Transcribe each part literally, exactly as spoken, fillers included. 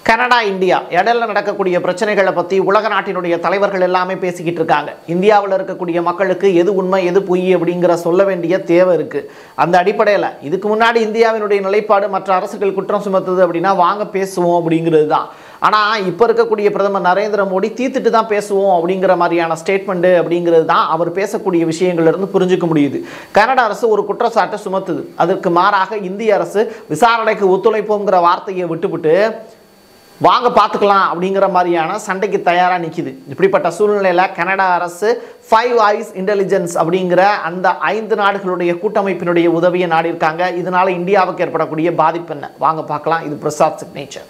Canada India இடையில நடக்கக்கூடிய பிரச்சனைகளை பற்றி உலக நாட்டினுடைய தலைவர்கள் எல்லாமே பேசிக்கிட்டு இருக்காங்க. இந்தியாவில் இருக்கக்கூடிய மக்களுக்கு எது உண்மை எது பொய் அப்படிங்கிற சொல்ல வேண்டிய தேவை இருக்குது. அந்த அடிப்படையில் இதுக்கு முன்னாடி இந்தியாவினுடைய நிலைப்பாடு மற்ற அரசுகள் குற்றம் சுமத்துது அப்படின்னா வாங்க பேசுவோம் அப்படிங்கிறது தான். ஆனால் இப்போ இருக்கக்கூடிய பிரதமர் நரேந்திர மோடி தீர்த்துட்டு தான் பேசுவோம் அப்படிங்கிற மாதிரியான ஸ்டேட்மெண்ட்டு அப்படிங்கிறது தான் அவர் பேசக்கூடிய விஷயங்கள்லேருந்து புரிஞ்சுக்க முடியுது. கனடா அரசு ஒரு குற்றச்சாட்டை சுமத்துது. அதற்கு மாறாக இந்திய அரசு விசாரணைக்கு ஒத்துழைப்போங்கிற வார்த்தையை விட்டுவிட்டு வாங்க பார்த்துக்கலாம் அப்படிங்கிற மாதிரியான சண்டைக்கு தயாராக நிற்கிது. இப்படிப்பட்ட சூழ்நிலையில் கனடா அரசு ஃபைவ் ஐஸ் இன்டெலிஜென்ஸ் அப்படிங்கிற அந்த ஐந்து நாடுகளுடைய கூட்டமைப்பினுடைய உதவியை நாடியிருக்காங்க. இதனால இந்தியாவுக்கு ஏற்படக்கூடிய பாதிப்பு என்ன வாங்க பார்க்கலாம். இது பிரசாத் சிக்னேச்சர்.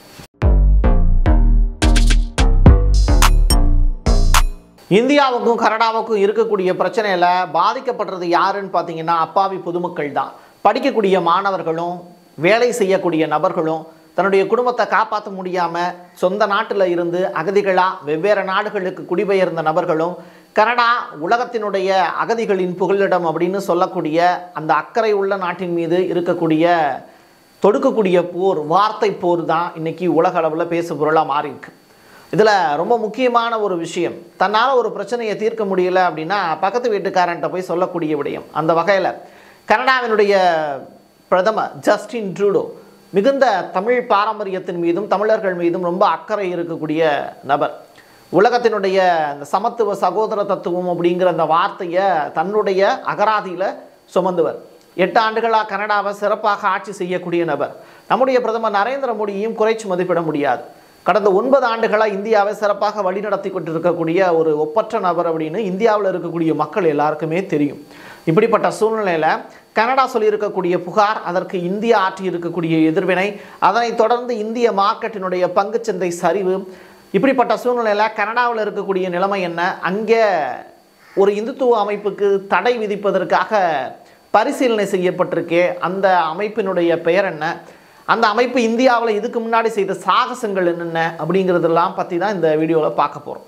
இந்தியாவுக்கும் கனடாவுக்கும் இருக்கக்கூடிய பிரச்சனையில் பாதிக்கப்படுறது யாருன்னு பார்த்தீங்கன்னா அப்பாவி பொதுமக்கள் தான். படிக்கக்கூடிய மாணவர்களும் வேலை செய்யக்கூடிய நபர்களும் தன்னுடைய குடும்பத்தை காப்பாற்ற முடியாமல் சொந்த நாட்டில் இருந்து அகதிகளாக வெவ்வேறு நாடுகளுக்கு குடிபெயர்ந்த நபர்களும் கனடா உலகத்தினுடைய அகதிகளின் புகலிடம் அப்படின்னு சொல்லக்கூடிய அந்த அக்கறை உள்ள நாட்டின் மீது இருக்கக்கூடிய தொடுக்கக்கூடிய போர், வார்த்தை போர் தான் இன்றைக்கி உலக அளவில் பேசு பொருளாக மாறியிருக்கு. இதில் ரொம்ப முக்கியமான ஒரு விஷயம், தன்னால் ஒரு பிரச்சனையை தீர்க்க முடியல அப்படின்னா பக்கத்து வீட்டுக்காரன்ட்ட போய் சொல்லக்கூடிய விடயம். அந்த வகையில் கனடாவினுடைய பிரதமர் ஜஸ்டின் ட்ரூடோ மிகுந்த தமிழ் பாரம்பரியத்தின் மீதும் தமிழர்கள் மீதும் ரொம்ப அக்கறை இருக்கக்கூடிய நபர். உலகத்தினுடைய அந்த சமத்துவ சகோதர தத்துவம் அப்படிங்கிற அந்த வார்த்தையை தன்னுடைய அகராதியில் சுமந்தவர். எட்டு ஆண்டுகளாக கனடாவை சிறப்பாக ஆட்சி செய்யக்கூடிய நபர். நம்முடைய பிரதமர் நரேந்திர மோடியையும் குறைச்சி மதிப்பிட முடியாது. கடந்த ஒன்பது ஆண்டுகளாக இந்தியாவை சிறப்பாக வழிநடத்தி கொண்டிருக்கக்கூடிய ஒரு ஒப்பற்ற நபர் அப்படின்னு இந்தியாவில் இருக்கக்கூடிய மக்கள் எல்லாருக்குமே தெரியும். இப்படிப்பட்ட சூழ்நிலையில் கனடா சொல்லியிருக்கக்கூடிய புகார், அதற்கு இந்தியா ஆற்றி இருக்கக்கூடிய எதிர்வினை, அதனைத் தொடர்ந்து இந்திய மார்க்கெட்டினுடைய பங்குச்சந்தை சரிவு, இப்படிப்பட்ட சூழ்நிலையில் கனடாவில் இருக்கக்கூடிய நிலைமை என்ன, அங்கே ஒரு இந்துத்துவ அமைப்புக்கு தடை விதிப்பதற்காக பரிசீலனை செய்யப்பட்டிருக்கே அந்த அமைப்பினுடைய பெயர் என்ன, அந்த அமைப்பு இந்தியாவில் இதுக்கு முன்னாடி செய்த சாகசங்கள் என்னென்ன அப்படிங்கிறதெல்லாம் பற்றி தான் இந்த வீடியோவில் பார்க்க போகிறோம்.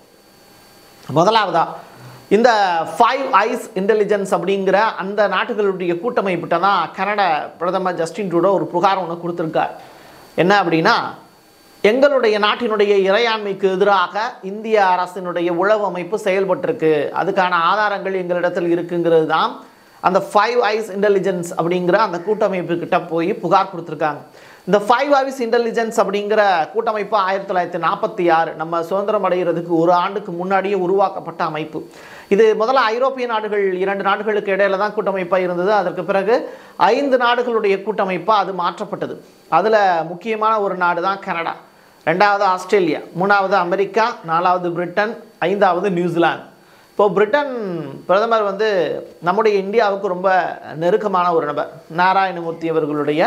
முதலாவதா இந்த ஃபைவ் ஐஸ் இன்டெலிஜென்ஸ் அப்படிங்கிற அந்த நாட்டுகளுடைய கூட்டமைப்பிட்ட தான் கனடா பிரதமர் ஜஸ்டின் ட்ரூடோ ஒரு புகார் ஒன்று கொடுத்துருக்கார். என்ன அப்படின்னா, எங்களுடைய நாட்டினுடைய இறையாண்மைக்கு எதிராக இந்திய அரசினுடைய உளவு அமைப்பு செயல்பட்டிருக்கு, அதுக்கான ஆதாரங்கள் எங்களிடத்தில் இருக்குங்கிறது தான் அந்த ஃபைவ் ஐஸ் இன்டெலிஜென்ஸ் அப்படிங்கிற அந்த கூட்டமைப்பு கிட்ட போய் புகார் கொடுத்துருக்காங்க. இந்த ஃபைவ் ஐஸ் இன்டெலிஜென்ஸ் அப்படிங்கிற கூட்டமைப்பு ஆயிரத்தி தொள்ளாயிரத்தி நாற்பத்தி ஆறு நம்ம சுதந்திரம் அடைகிறதுக்கு ஒரு ஆண்டுக்கு முன்னாடியே உருவாக்கப்பட்ட அமைப்பு. இது முதல்ல ஐரோப்பிய நாடுகள் இரண்டு நாடுகளுக்கு இடையில தான் கூட்டமைப்பாக இருந்தது. அதற்கு பிறகு ஐந்து நாடுகளுடைய கூட்டமைப்பாக அது மாற்றப்பட்டது. அதில் முக்கியமான ஒரு நாடு தான் கனடா, ரெண்டாவது ஆஸ்திரேலியா, மூணாவது அமெரிக்கா, நாலாவது பிரிட்டன், ஐந்தாவது நியூசிலாந்து. இப்போது பிரிட்டன் பிரதமர் வந்து நம்முடைய இந்தியாவுக்கு ரொம்ப நெருக்கமான ஒரு நபர், நாராயணமூர்த்தி அவர்களுடைய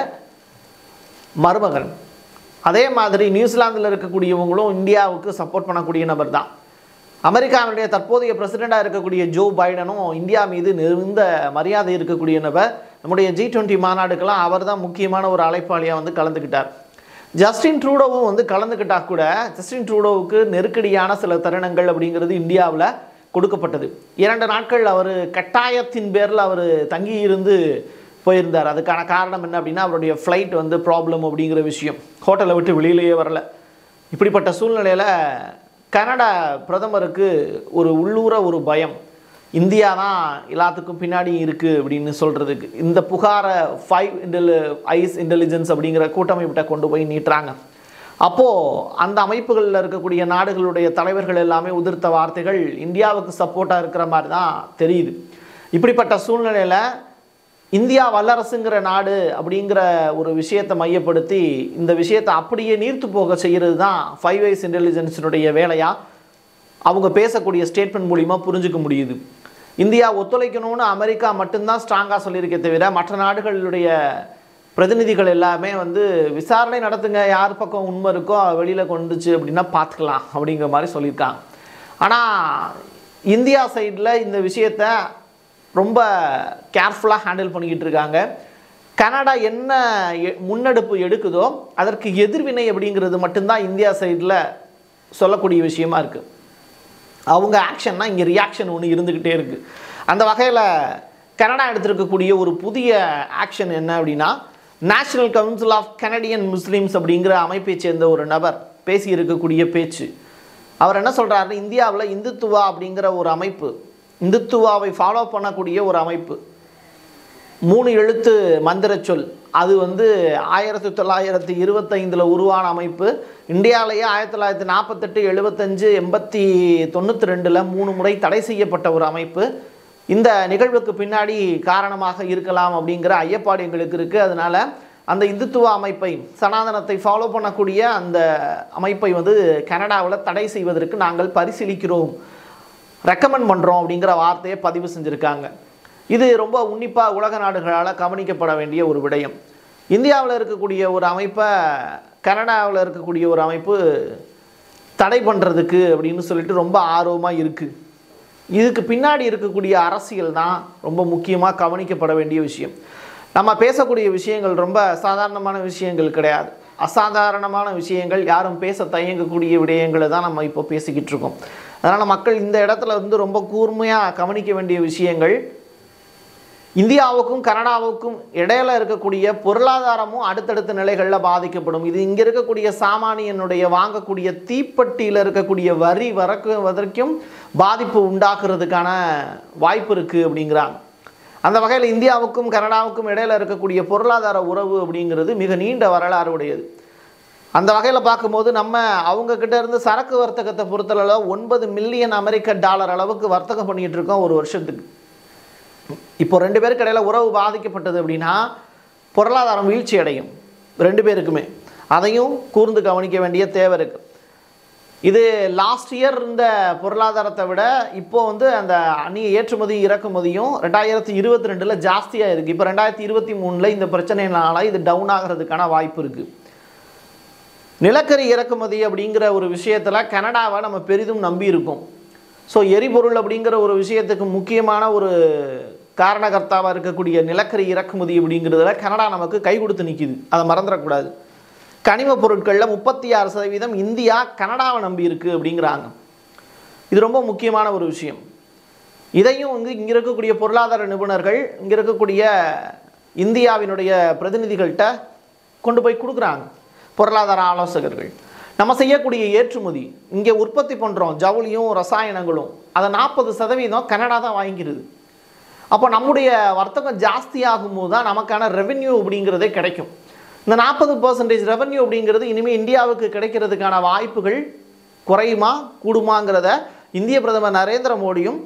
மருமகன். அதே மாதிரி நியூசிலாந்தில் இருக்கக்கூடியவங்களும் இந்தியாவுக்கு சப்போர்ட் பண்ணக்கூடிய நபர் தான். அமெரிக்காவுடைய தற்போதைய பிரசிடெண்டாக இருக்கக்கூடிய ஜோ பைடனும் இந்தியா மீது நிறைந்த மரியாதை இருக்கக்கூடிய நபர். நம்முடைய ஜி டுவெண்ட்டி மாநாடுக்கெல்லாம் அவர் தான் முக்கியமான ஒரு அழைப்பாளியாக வந்து கலந்துக்கிட்டார். ஜஸ்டின் ட்ரூடோவும் வந்து கலந்துக்கிட்டா கூட ஜஸ்டின் ட்ரூடோவுக்கு நெருக்கடியான சில தருணங்கள் அப்படிங்கிறது இந்தியாவில் கொடுக்கப்பட்டது. இரண்டு நாட்கள் அவர் கட்டாயத்தின் பேரில் அவர் தங்கி இருந்து போயிருந்தார். அதுக்கான காரணம் என்ன அப்படின்னா, அவருடைய ஃப்ளைட் வந்து ப்ராப்ளம் அப்படிங்கிற விஷயம், ஹோட்டலை விட்டு வெளியிலேயே வரல. இப்படிப்பட்ட சூழ்நிலையில் கனடா பிரதமருக்கு ஒரு உள்ளூர ஒரு பயம், இந்தியா தான் எல்லாத்துக்கும் பின்னாடி இருக்குது அப்படின்னு சொல்கிறதுக்கு. இந்த புகாரை ஃபைவ் இன்டெலி ஐஸ் இன்டெலிஜென்ஸ் அப்படிங்கிற கூட்டமைப்பிட்ட கொண்டு போய் நீட்டுறாங்க. அப்போது அந்த அமைப்புகளில் இருக்கக்கூடிய நாடுகளுடைய தலைவர்கள் எல்லாமே உதிர்த்த வார்த்தைகள் இந்தியாவுக்கு சப்போர்ட்டாக இருக்கிற மாதிரி தான் தெரியுது. இப்படிப்பட்ட சூழ்நிலையில் இந்தியா வல்லரசுங்கிற நாடு அப்படிங்கிற ஒரு விஷயத்தை மையப்படுத்தி இந்த விஷயத்தை அப்படியே நீர்த்து போக செய்கிறது தான் ஃபைவ் ஐஸ் இன்டெலிஜென்ஸினுடைய வேலையாக அவங்க பேசக்கூடிய ஸ்டேட்மெண்ட் மூலிமா புரிஞ்சுக்க முடியுது. இந்தியா ஒத்துழைக்கணும்னு அமெரிக்கா மட்டும்தான் ஸ்ட்ராங்காக சொல்லியிருக்கே தவிர மற்ற நாடுகளுடைய பிரதிநிதிகள் எல்லாமே வந்து விசாரணை நடத்துங்க, யார் பக்கம் உண்மை இருக்கோ வெளியில் கொண்டுச்சு அப்படின்னா பார்த்துக்கலாம் அப்படிங்கிற மாதிரி சொல்லியிருக்காங்க. ஆனால் இந்தியா சைடில் இந்த விஷயத்தை ரொம்ப கேர்ஃபுல்லாக ஹேண்டில் பண்ணிக்கிட்டு இருக்காங்க. கனடா என்ன முன்னெடுப்பு எடுக்குதோ அதற்கு எதிர்வினை அப்படிங்கிறது மட்டும்தான் இந்தியா சைடில் சொல்லக்கூடிய விஷயமா இருக்குது. அவங்க ஆக்ஷன்னா இங்கே ரியாக்ஷன் ஒன்று இருந்துக்கிட்டே இருக்குது. அந்த வகையில் கனடா எடுத்திருக்கக்கூடிய ஒரு புதிய ஆக்ஷன் என்ன அப்படின்னா, national council of Canadian Muslims அப்படிங்கிற அமைப்பை சேர்ந்த ஒரு நபர் பேசி இருக்கக்கூடிய பேச்சு. அவர் என்ன சொல்கிறாரு, இந்தியாவில் இந்துத்துவா அப்படிங்கிற ஒரு அமைப்பு, இந்துத்துவாவை ஃபாலோ பண்ணக்கூடிய ஒரு அமைப்பு, மூணு எழுத்து மந்திர சொல், அது வந்து ஆயிரத்தி தொள்ளாயிரத்தி இருபத்தைந்தில் உருவான அமைப்பு. இந்தியாவிலேயே ஆயிரத்தி தொள்ளாயிரத்தி நாற்பத்தெட்டு எழுபத்தஞ்சு எண்பத்தி தொண்ணூற்றி ரெண்டில் மூணு முறை தடை செய்யப்பட்ட ஒரு அமைப்பு. இந்த நிகழ்வுக்கு பின்னாடி காரணமாக இருக்கலாம் அப்படிங்கிற ஐயப்பாடு எங்களுக்கு இருக்குது. அதனால் அந்த இந்துத்துவ அமைப்பை, சனாதனத்தை ஃபாலோ பண்ணக்கூடிய அந்த அமைப்பை வந்து கனடாவில் தடை செய்வதற்கு நாங்கள் பரிசீலிக்கிறோம், ரெக்கமெண்ட் பண்ணுறோம் அப்படிங்கிற வார்த்தையை பதிவு செஞ்சுருக்காங்க. இது ரொம்ப உன்னிப்பாக உலக நாடுகளால் கவனிக்கப்பட வேண்டிய ஒரு விடயம். இந்தியாவில் இருக்கக்கூடிய ஒரு அமைப்பை கனடாவில் இருக்கக்கூடிய ஒரு அமைப்பு தடை பண்ணுறதுக்கு அப்படின்னு சொல்லிட்டு ரொம்ப ஆர்வமாக இருக்குது. இதுக்கு பின்னாடி இருக்கக்கூடிய அரசியல் தான் ரொம்ப முக்கியமாக கவனிக்கப்பட வேண்டிய விஷயம். நம்ம பேசக்கூடிய விஷயங்கள் ரொம்ப சாதாரணமான விஷயங்கள் கிடையாது, அசாதாரணமான விஷயங்கள், யாரும் பேச தயங்கக்கூடிய விடயங்களை தான் நம்ம இப்போ பேசிக்கிட்டு இருக்கோம். அதனால் மக்கள் இந்த இடத்துல வந்து ரொம்ப கூர்மையாக கவனிக்க வேண்டிய விஷயங்கள், இந்தியாவுக்கும் கனடாவுக்கும் இடையில இருக்கக்கூடிய பொருளாதாரமும் அடுத்தடுத்த நிலைகளில் பாதிக்கப்படும். இது இங்கே இருக்கக்கூடிய சாமானியனுடைய வாங்கக்கூடிய தீப்பெட்டியில் இருக்கக்கூடிய வரி வரக்கு வரைக்கும் பாதிப்பு உண்டாக்குறதுக்கான வாய்ப்பு இருக்குது அப்படிங்கிறாங்க. அந்த வகையில் இந்தியாவுக்கும் கனடாவுக்கும் இடையில இருக்கக்கூடிய பொருளாதார உறவு அப்படிங்கிறது மிக நீண்ட வரலாறு உடையது. அந்த வகையில் பார்க்கும்போது நம்ம அவங்கக்கிட்ட இருந்து சரக்கு வர்த்தகத்தை பொறுத்தளவில் ஒன்பது மில்லியன் அமெரிக்க டாலர் அளவுக்கு வர்த்தகம் பண்ணிகிட்டு இருக்கோம் ஒரு வருஷத்துக்கு. இப்போ ரெண்டு பேருக்கு இடையில உறவு பாதிக்கப்பட்டது அப்படின்னா பொருளாதாரம் வீழ்ச்சி அடையும் ரெண்டு பேருக்குமே. அதையும் கூர்ந்து கவனிக்க வேண்டிய தேவை இருக்குது. இது லாஸ்ட் இயர் இந்த பொருளாதாரத்தை விட இப்போ வந்து அந்த அந்நிய ஏற்றுமதி இறக்குமதியும் ரெண்டாயிரத்தி இருபத்தி ரெண்டில் ஜாஸ்தியாக இருக்குது. இப்போ ரெண்டாயிரத்தி இருபத்தி மூணில் இந்த பிரச்சனைனால இது டவுன் ஆகிறதுக்கான வாய்ப்பு இருக்குது. நிலக்கரி இறக்குமதி அப்படிங்கிற ஒரு விஷயத்தில் கனடாவை நம்ம பெரிதும் நம்பி இருக்கோம். ஸோ எரிபொருள் அப்படிங்கிற ஒரு விஷயத்துக்கு முக்கியமான ஒரு காரணகர்த்தாவாக இருக்கக்கூடிய நிலக்கரி இறக்குமதி அப்படிங்கிறதுல கனடா நமக்கு கை கொடுத்து நிற்கிது, அதை மறந்துடக்கூடாது. கனிம பொருட்களில் முப்பத்தி ஆறு சதவீதம் இந்தியா கனடாவை நம்பி இருக்குது அப்படிங்கிறாங்க. இது ரொம்ப முக்கியமான ஒரு விஷயம். இதையும் வந்து இங்கே இருக்கக்கூடிய பொருளாதார நிபுணர்கள், இங்கே இருக்கக்கூடிய இந்தியாவினுடைய பிரதிநிதிகள்கிட்ட கொண்டு போய் கொடுக்குறாங்க, பொருளாதார ஆலோசகர்கள். நம்ம செய்யக்கூடிய ஏற்றுமதி, இங்கே உற்பத்தி பண்ணுறோம் ஜவுளியும் ரசாயனங்களும், அதை நாற்பது சதவீதம் கனடா தான் வாங்கிக்கிறது. அப்போ நம்முடைய வர்த்தகம் ஜாஸ்தி ஆகும்போது தான் நமக்கான ரெவென்யூ அப்படிங்கிறதே கிடைக்கும். இந்த நாற்பது பர்சன்டேஜ் ரெவென்யூ அப்படிங்கிறது இனிமேல் இந்தியாவுக்கு கிடைக்கிறதுக்கான வாய்ப்புகள் குறையுமா கூடுமாங்கிறத இந்திய பிரதமர் நரேந்திர மோடியும்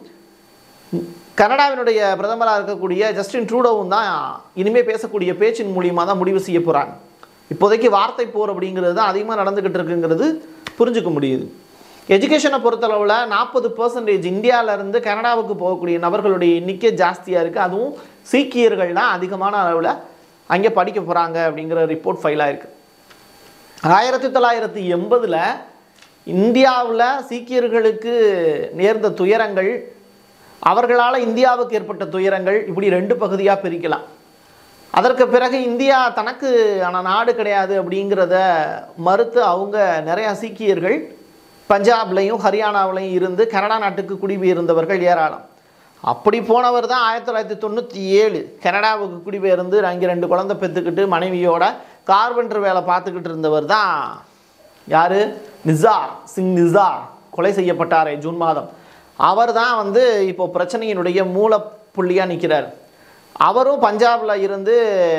கனடாவினுடைய பிரதமராக இருக்கக்கூடிய ஜஸ்டின் ட்ரூடோவும் தான் இனிமேல் பேசக்கூடிய பேச்சின் மூலியமாக தான் முடிவு செய்ய போகிறாங்க. இப்போதைக்கு வார்த்தை போர் அப்படிங்கிறது தான் அதிகமாக நடந்துக்கிட்டு இருக்குங்கிறது புரிஞ்சுக்க முடியுது. எஜுகேஷனை பொறுத்தளவில் நாற்பது பர்சன்டேஜ் இந்தியாவிலேருந்து கனடாவுக்கு போகக்கூடிய நபர்களுடைய எண்ணிக்கை ஜாஸ்தியாக இருக்குது. அதுவும் சீக்கியர்கள் தான் அதிகமான அளவில் அங்கே படிக்க போகிறாங்க அப்படிங்கிற ரிப்போர்ட் ஃபைலாக இருக்குது. ஆயிரத்தி தொள்ளாயிரத்தி எண்பதில் இந்தியாவில் சீக்கியர்களுக்கு நேர்ந்த துயரங்கள், அவர்களால் இந்தியாவுக்கு ஏற்பட்ட துயரங்கள், இப்படி ரெண்டு பகுதியாக பிரிக்கலாம். அதற்கு பிறகு இந்தியா தனக்கு ஆனால் நாடு கிடையாது அப்படிங்கிறத மறுத்து அவங்க நிறையா சீக்கியர்கள் பஞ்சாப்லையும் ஹரியானாவிலையும் இருந்து கனடா நாட்டுக்கு குடிபெயர்ந்தவர்கள் ஏராளம். அப்படி போனவர் தான் ஆயிரத்தி தொள்ளாயிரத்தி தொண்ணூற்றி ஏழு கனடாவுக்கு குடிபெயர்ந்து அங்கே ரெண்டு குழந்தை பெற்றுக்கிட்டு மனைவியோட கார்பெண்டர் வேலை பார்த்துக்கிட்டு இருந்தவர் தான் யார், நிஜார் சிங் நிஜார் கொலை செய்யப்பட்டாரே ஜூன் மாதம். அவர் தான் வந்து இப்போ பிரச்சனையினுடைய மூல புள்ளியாக நிற்கிறார். அவரும் பஞ்சாபில் இருந்து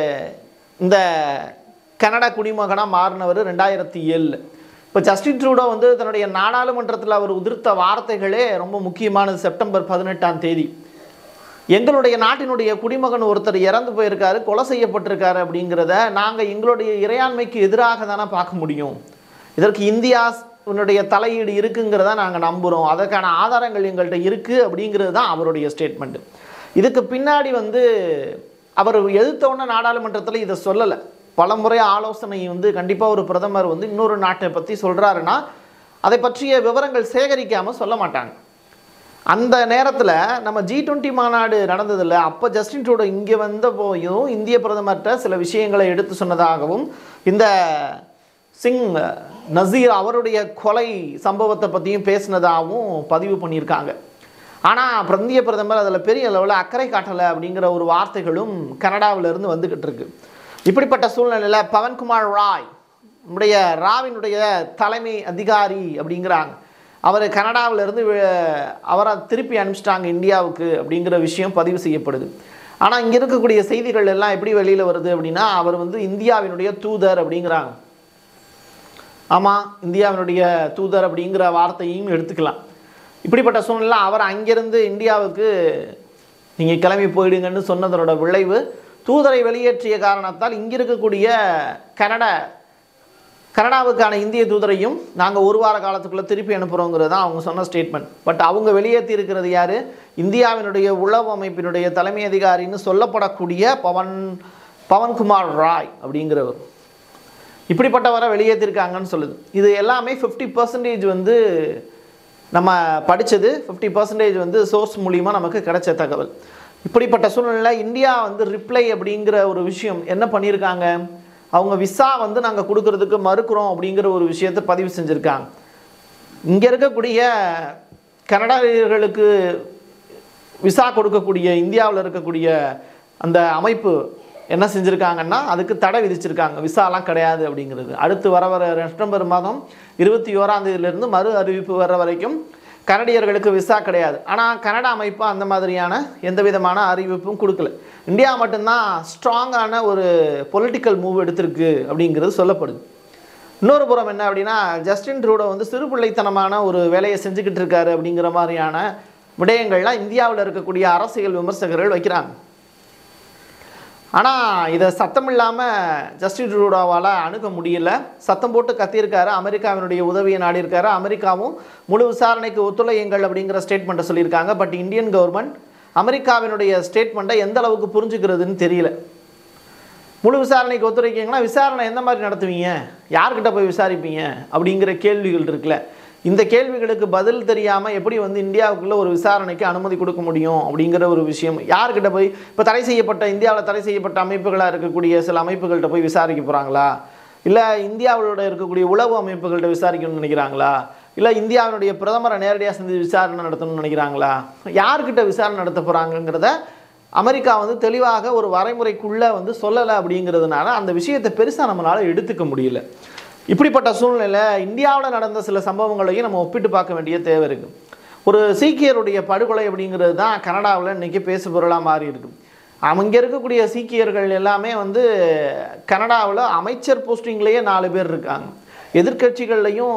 இந்த கனடா குடிமகனாக மாறினவர் ரெண்டாயிரத்தி ஏழில். இப்போ ஜஸ்டின் ட்ரூடோ வந்து தன்னுடைய நாடாளுமன்றத்தில் அவர் உதிர்த்த வார்த்தைகளே ரொம்ப முக்கியமானது. செப்டம்பர் பதினெட்டாம் தேதி எங்களுடைய நாட்டினுடைய குடிமகன் ஒருத்தர் இறந்து போயிருக்காரு, கொலை செய்யப்பட்டிருக்காரு அப்படிங்கிறத நாங்கள் எங்களுடைய இறையாண்மைக்கு எதிராக தானே பார்க்க முடியும். இதற்கு இந்தியாவுடைய தலையீடு இருக்குங்கிறத நாங்கள் நம்புகிறோம், அதற்கான ஆதாரங்கள் எங்கள்கிட்ட இருக்குது அப்படிங்கிறது தான் அவருடைய ஸ்டேட்மெண்ட்டு. இதுக்கு பின்னாடி வந்து அவர் எதிர்த்தோன்னே நாடாளுமன்றத்தில் இதை சொல்லலை. பல முறை ஆலோசனை வந்து கண்டிப்பாக ஒரு பிரதமர் வந்து இன்னொரு நாட்டை பற்றி சொல்கிறாருன்னா அதை பற்றிய விவரங்கள் சேகரிக்காமல் சொல்ல மாட்டாங்க. அந்த நேரத்தில் நம்ம ஜி டுவெண்ட்டி மாநாடு நடந்ததில்லை, அப்போ ஜஸ்டின் ட்ரூடோ இங்கே வந்த போயும் இந்திய பிரதமர்கிட்ட சில விஷயங்களை எடுத்து சொன்னதாகவும் இந்த சிங் நசீர் அவருடைய கொலை சம்பவத்தை பற்றியும் பேசினதாகவும் பதிவு பண்ணியிருக்காங்க. ஆனால் இந்திய பிரதமர் அதில் பெரிய அளவில் அக்கறை காட்டலை அப்படிங்கிற ஒரு வார்த்தைகளும் கனடாவிலிருந்து வந்துக்கிட்டு இருக்கு. இப்படிப்பட்ட சூழ்நிலையில் பவன்குமார் ராய் நம்முடைய ராவினுடைய தலைமை அதிகாரி அப்படிங்கிறாங்க. அவர் கனடாவிலிருந்து அவரை திருப்பி அனுப்பிச்சிட்டாங்க இந்தியாவுக்கு அப்படிங்கிற விஷயம் பதிவு செய்யப்படுது. ஆனால் இங்கே இருக்கக்கூடிய செய்திகள் எல்லாம் எப்படி வெளியில் வருது அப்படின்னா, அவர் வந்து இந்தியாவினுடைய தூதர் அப்படிங்கிறாங்க. ஆமாம், இந்தியாவினுடைய தூதர் அப்படிங்கிற வார்த்தையும் எடுத்துக்கலாம். இப்படிப்பட்ட சூழ்நிலை அவர் அங்கிருந்து இந்தியாவுக்கு நீங்கள் கிளம்பி போயிடுங்கன்னு சொன்னதோட விளைவு, தூதரை வெளியேற்றிய காரணத்தால் இங்கே இருக்கக்கூடிய கனடா கனடாவுக்கான இந்திய தூதரையும் நாங்கள் ஒரு வார காலத்துக்குள்ளே திருப்பி அனுப்புகிறோங்கிறது தான் அவங்க சொன்ன ஸ்டேட்மெண்ட். பட் அவங்க வெளியேற்றி இருக்கிறது யார்? இந்தியாவினுடைய உளவு அமைப்பினுடைய தலைமை அதிகாரின்னு சொல்லப்படக்கூடிய பவன் பவன்குமார் ராய் அப்படிங்கிறவர். இப்படிப்பட்டவரை வெளியேற்றிருக்காங்கன்னு சொல்லுது. இது எல்லாமே ஃபிஃப்டி பர்சன்டேஜ் வந்து நம்ம படித்தது, ஃபிஃப்டி பர்சன்டேஜ் வந்து சோர்ஸ் மூலிமா நமக்கு கிடைச்ச தகவல். இப்படிப்பட்ட சூழ்நிலையில் இந்தியா வந்து ரிப்ளை அப்படிங்கிற ஒரு விஷயம் என்ன பண்ணியிருக்காங்க, அவங்க விசா வந்து நாங்கள் கொடுக்கறதுக்கு மறுக்கிறோம் அப்படிங்கிற ஒரு விஷயத்தை பதிவு செஞ்சுருக்காங்க. இங்கே இருக்கக்கூடிய கனடாவியர்களுக்கு விசா கொடுக்கக்கூடிய இந்தியாவில் இருக்கக்கூடிய அந்த அமைப்பு என்ன செஞ்சுருக்காங்கன்னா அதுக்கு தடை விதிச்சிருக்காங்க. விசாலாம் கிடையாது அப்படிங்கிறது. அடுத்து வர வர செப்டம்பர் மாதம் இருபத்தி ஓராம் தேதியிலிருந்து மறு அறிவிப்பு வர்ற வரைக்கும் கனடியர்களுக்கு விசா கிடையாது. ஆனால் கனடா அமைப்பு அந்த மாதிரியான எந்த விதமான அறிவிப்பும் கொடுக்கல. இந்தியா மட்டும்தான் ஸ்ட்ராங்கான ஒரு பொலிட்டிக்கல் மூவ் எடுத்திருக்கு அப்படிங்கிறது சொல்லப்படுது. இன்னொரு புறம் என்ன அப்படின்னா, ஜஸ்டின் ட்ரூடோ வந்து சிறு பிள்ளைத்தனமான ஒரு வேலையை செஞ்சுக்கிட்டு இருக்காரு அப்படிங்கிற மாதிரியான விடயங்கள்லாம் இந்தியாவில் இருக்கக்கூடிய அரசியல் விமர்சகர்கள் வைக்கிறாங்க. ஆனால் இதை சத்தம் இல்லாமல் ஜஸ்டின் ட்ரூடோவால் அணுக முடியல. சத்தம் போட்டு கத்தியிருக்காரு, அமெரிக்காவினுடைய உதவியை நாடியிருக்காரு. அமெரிக்காவும் முழு விசாரணைக்கு ஒத்துழையுங்கள் அப்படிங்கிற ஸ்டேட்மெண்ட்டை சொல்லியிருக்காங்க. பட் இந்தியன் கவர்மெண்ட் அமெரிக்காவினுடைய ஸ்டேட்மெண்ட்டை எந்த அளவுக்கு புரிஞ்சுக்கிறதுன்னு தெரியல. முழு விசாரணைக்கு ஒத்துழைக்கிங்கன்னா விசாரணை எந்த மாதிரி நடத்துவீங்க, யார்கிட்ட போய் விசாரிப்பீங்க அப்படிங்கிற கேள்விகள் இருக்குல்ல. இந்த கேள்விகளுக்கு பதில் தெரியாமல் எப்படி வந்து இந்தியாவுக்குள்ளே ஒரு விசாரணைக்கு அனுமதி கொடுக்க முடியும் அப்படிங்கிற ஒரு விஷயம். யார்கிட்ட போய் இப்போ தடை செய்யப்பட்ட இந்தியாவில் தடை செய்யப்பட்ட அமைப்புகளாக இருக்கக்கூடிய சில அமைப்புகள்கிட்ட போய் விசாரிக்க போகிறாங்களா, இல்லை இந்தியாவோட இருக்கக்கூடிய உளவு அமைப்புகள்கிட்ட விசாரிக்கணும்னு நினைக்கிறாங்களா, இல்லை இந்தியாவினுடைய பிரதமரை நேரடியாக செஞ்சு விசாரணை நடத்தணும்னு நினைக்கிறாங்களா, யார்கிட்ட விசாரணை நடத்த போகிறாங்கங்கிறத அமெரிக்கா வந்து தெளிவாக ஒரு வரைமுறைக்குள்ளே வந்து சொல்லலை. அப்படிங்கிறதுனால அந்த விஷயத்தை பெருசாக நம்மளால் எடுத்துக்க முடியல. இப்படிப்பட்ட சூழ்நிலையில் இந்தியாவில் நடந்த சில சம்பவங்களையும் நம்ம ஒப்பிட்டு பார்க்க வேண்டிய தேவை இருக்குது. ஒரு சீக்கியருடைய படுகொலை அப்படிங்கிறது தான் கனடாவில் இன்றைக்கி பேசு பொருளாக மாறி இருக்கு. அங்கே இருக்கக்கூடிய சீக்கியர்கள் எல்லாமே வந்து கனடாவில் அமைச்சர் போஸ்டிங்லேயே நாலு பேர் இருக்காங்க, எதிர்கட்சிகள்லையும்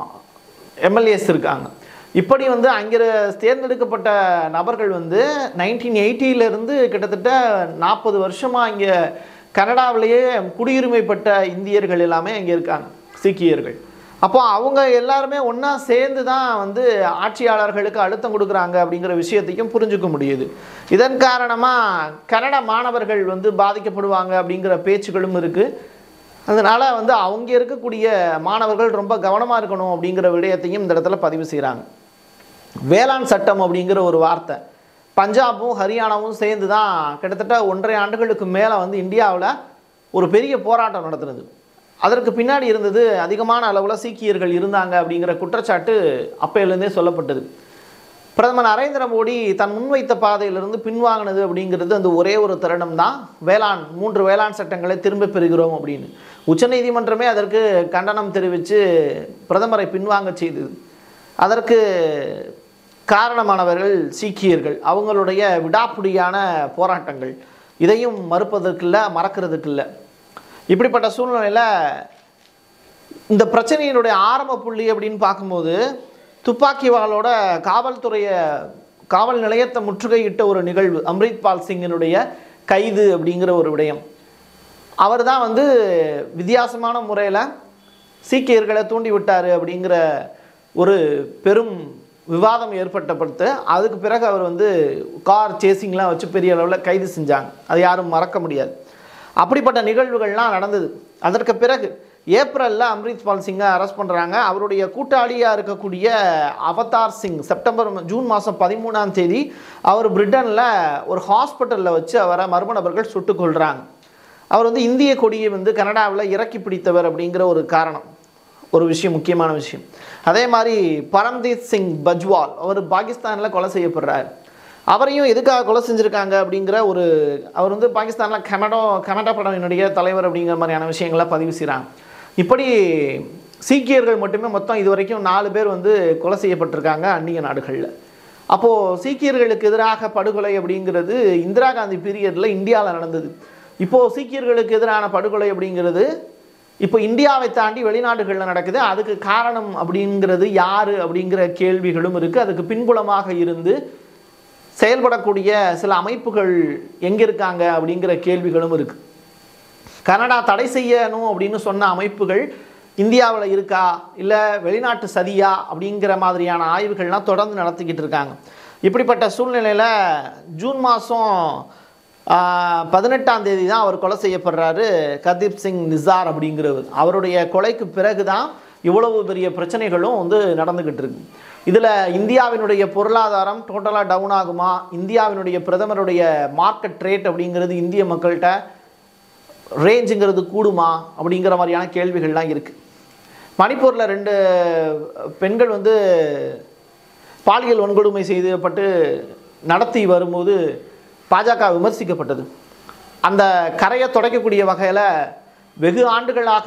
எம்எல்ஏஸ் இருக்காங்க. இப்படி வந்து அங்கே தேர்ந்தெடுக்கப்பட்ட நபர்கள் வந்து நைன்டீன் எயிட்டியிலேருந்து கிட்டத்தட்ட நாற்பது வருஷமாக இங்கே கனடாவிலேயே குடியுரிமை பெற்ற இந்தியர்கள் எல்லாமே அங்கே இருக்காங்க, சீக்கியர்கள். அப்போ அவங்க எல்லாருமே ஒன்றா சேர்ந்து தான் வந்து ஆட்சியாளர்களுக்கு அழுத்தம் கொடுக்குறாங்க அப்படிங்கிற விஷயத்தையும் புரிஞ்சுக்க முடியுது. இதன் காரணமாக கனடா மாணவர்கள் வந்து பாதிக்கப்படுவாங்க அப்படிங்கிற பேச்சுக்களும் இருக்குது. அதனால் வந்து அவங்க இருக்கக்கூடிய மாணவர்கள் ரொம்ப கவனமாக இருக்கணும் அப்படிங்கிற விடயத்தையும் இந்த இடத்துல பதிவு செய்கிறாங்க. வேளாண் சட்டம் அப்படிங்கிற ஒரு வார்த்தை பஞ்சாபும் ஹரியானாவும் சேர்ந்து தான் கிட்டத்தட்ட ஒன்றரை ஆண்டுகளுக்கு மேலே வந்து இந்தியாவில் ஒரு பெரிய போராட்டம் நடத்துனது. அதற்கு பின்னாடி இருந்தது அதிகமான அளவில் சீக்கியர்கள் இருந்தாங்க அப்படிங்கிற குற்றச்சாட்டு அப்பையிலேருந்தே சொல்லப்பட்டது. பிரதமர் நரேந்திர மோடி தன் முன்வைத்த பாதையிலிருந்து பின்வாங்கினது அப்படிங்கிறது அந்த ஒரே ஒரு தருணம் தான். வேளாண் மூன்று வேளாண் சட்டங்களை திரும்ப பெறுகிறோம் அப்படின்னு உச்சநீதிமன்றமே அதற்கு கண்டனம் தெரிவித்து பிரதமரை பின்வாங்க செய்தது. அதற்கு காரணமானவர்கள் சீக்கியர்கள், அவங்களுடைய விடாப்புடியான போராட்டங்கள். இதையும் மறுப்பதற்கில்ல, மறக்கிறதுக்கில்ல. இப்படிப்பட்ட சூழ்நிலையில் இந்த பிரச்சனையினுடைய ஆரம்ப புள்ளி அப்படின்னு பார்க்கும்போது துப்பாக்கி வாளோட காவல்துறையை காவல் நிலையத்தை முற்றுகையிட்ட ஒரு நிகழ்வு, அம்ரித்பால் சிங்கினுடைய கைது அப்படிங்கிற ஒரு விடயம். அவர் தான் வந்து வித்தியாசமான முறையில் சீக்கியர்களை தூண்டி விட்டார் அப்படிங்கிற ஒரு பெரும் விவாதம் ஏற்பட்டப்படுத்த அதுக்கு பிறகு அவர் வந்து கார் சேசிங்லாம் வச்சு பெரிய அளவில் கைது செஞ்சாங்க. அது யாரும் மறக்க முடியாது. அப்படிப்பட்ட நிகழ்வுகள்லாம் நடந்தது. அதற்கு பிறகு ஏப்ரலில் அம்ரித்பால் சிங்கை அரெஸ்ட் பண்ணுறாங்க. அவருடைய கூட்டாளியாக இருக்கக்கூடிய அவதார் சிங் செப்டம்பர் ஜூன் மாதம் பதிமூணாம் தேதி அவர் பிரிட்டனில் ஒரு ஹாஸ்பிட்டலில் வச்சு அவரை மர்ம நபர்கள் சுட்டுக் கொள்கிறாங்க. அவர் வந்து இந்திய கொடியை வந்து கனடாவில் இறக்கி பிடித்தவர் அப்படிங்கிற ஒரு காரணம், ஒரு விஷயம், முக்கியமான விஷயம். அதே மாதிரி பரம்தீத் சிங் பஜ்வால் அவர் பாகிஸ்தானில் கொலை செய்யப்படுறார். அவரையும் எதுக்காக கொலை செஞ்சுருக்காங்க அப்படிங்கிற ஒரு, அவர் வந்து பாகிஸ்தானில் கனடா கனடா படையினுடைய தலைவர் அப்படிங்கிற மாதிரியான விஷயங்களை பதிவு செய்கிறாங்க. இப்படி சீக்கியர்கள் மட்டுமே மொத்தம் இது வரைக்கும் நாலு பேர் வந்து கொலை செய்யப்பட்டிருக்காங்க அந்நிய நாடுகளில். அப்போது சீக்கியர்களுக்கு எதிராக படுகொலை அப்படிங்கிறது இந்திரா காந்தி பீரியடில் இந்தியாவில் நடந்தது. இப்போது சீக்கியர்களுக்கு எதிரான படுகொலை அப்படிங்கிறது இப்போ இந்தியாவை தாண்டி வெளிநாடுகளில் நடக்குது. அதுக்கு காரணம் அப்படிங்கிறது யார் அப்படிங்கிற கேள்விகளும் இருக்குது. அதுக்கு பின்புலமாக இருந்து செயல்படக்கூடிய சில அமைப்புகள் எங்கே இருக்காங்க அப்படிங்கிற கேள்விகளும் இருக்குது. கனடா தடை செய்யணும் அப்படின்னு சொன்ன அமைப்புகள் இந்தியாவில் இருக்கா இல்லை வெளிநாட்டு சதியா அப்படிங்கிற மாதிரியான ஆய்வுகள்லாம் தொடர்ந்து நடத்திக்கிட்டு இருக்காங்க. இப்படிப்பட்ட சூழ்நிலையில் ஜூன் மாதம் பதினெட்டாம் தேதி தான் அவர் கொலை செய்யப்படுறாரு ஹர்தீப்சிங் நிஜார் அப்படிங்கிறவர். அவருடைய கொலைக்கு பிறகு தான் இவ்வளவு பெரிய பிரச்சனைகளும் வந்து நடந்துக்கிட்டு இருக்கு. இதில் இந்தியாவினுடைய பொருளாதாரம் டோட்டலாக டவுன் ஆகுமா, இந்தியாவினுடைய பிரதமருடைய மார்க்கெட் ரேட் அப்படிங்கிறது இந்திய மக்கள்கிட்ட ரேஞ்சுங்கிறது கூடுமா அப்படிங்கிற மாதிரியான கேள்விகள்லாம் இருக்குது. மணிப்பூரில் ரெண்டு பெண்கள் வந்து பாலியல் வன்கொடுமை செய்யப்பட்டு நடத்தி வரும்போது பாஜக விமர்சிக்கப்பட்டது. அந்த கரையை துடைக்கக்கூடிய வகையில் வெகு ஆண்டுகளாக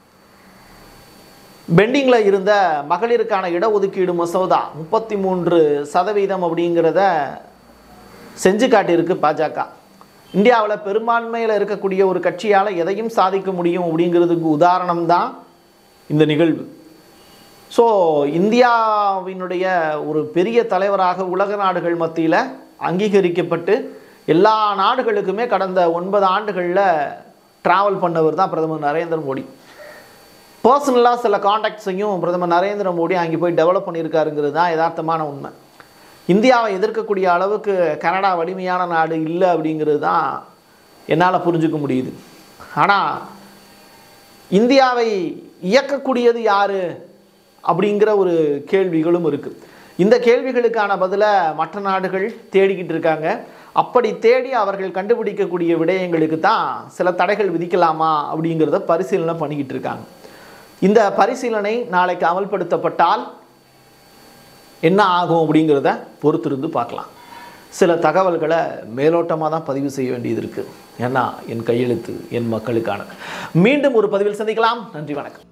பெண்டிங்கில் இருந்த மகளிருக்கான இடஒதுக்கீடு மசோதா முப்பத்தி மூன்று சதவீதம் அப்படிங்கிறத செஞ்சு காட்டியிருக்கு பாஜக. இந்தியாவில் பெரும்பான்மையில் இருக்கக்கூடிய ஒரு கட்சியால் எதையும் சாதிக்க முடியும் அப்படிங்கிறதுக்கு உதாரணம் தான் இந்த நிகழ்வு. ஸோ இந்தியாவினுடைய ஒரு பெரிய தலைவராக உலக நாடுகள் மத்தியில் அங்கீகரிக்கப்பட்டு எல்லா நாடுகளுக்குமே கடந்த ஒன்பது ஆண்டுகளில் ட்ராவல் பண்ணவர் தான் பிரதமர் நரேந்திர மோடி. பர்சனலாக சில கான்டாக்ட்ஸையும் பிரதமர் நரேந்திர மோடி அங்கே போய் டெவலப் பண்ணியிருக்காருங்கிறது தான் யதார்த்தமான உண்மை. இந்தியாவை எதிர்க்கக்கூடிய அளவுக்கு கனடா வலிமையான நாடு இல்லை அப்படிங்கிறது தான் என்னால் புரிஞ்சுக்க முடியுது. ஆனால் இந்தியாவை இயக்கக்கூடியது யார் அப்படிங்கிற ஒரு கேள்விகளும் இருக்குது. இந்த கேள்விகளுக்கான பதிலை மற்ற நாடுகள் தேடிக்கிட்டு இருக்காங்க. அப்படி தேடி அவர்கள் கண்டுபிடிக்கக்கூடிய விடயங்களுக்கு தான் சில தடைகள் விதிக்கலாமா அப்படிங்கிறத பரிசீலனை பண்ணிக்கிட்டு இருக்காங்க. இந்த பரிசீலனை நாளைக்கு அமல்படுத்தப்பட்டால் என்ன ஆகும் அப்படிங்கிறத பொறுத்திருந்து பார்க்கலாம். சில தகவல்களை மேலோட்டமாக தான் பதிவு செய்ய வேண்டியது இருக்குது. ஏன்னா என் கையெழுத்து என் மக்களுக்கான. மீண்டும் ஒரு பதிவில் சந்திக்கலாம். நன்றி, வணக்கம்.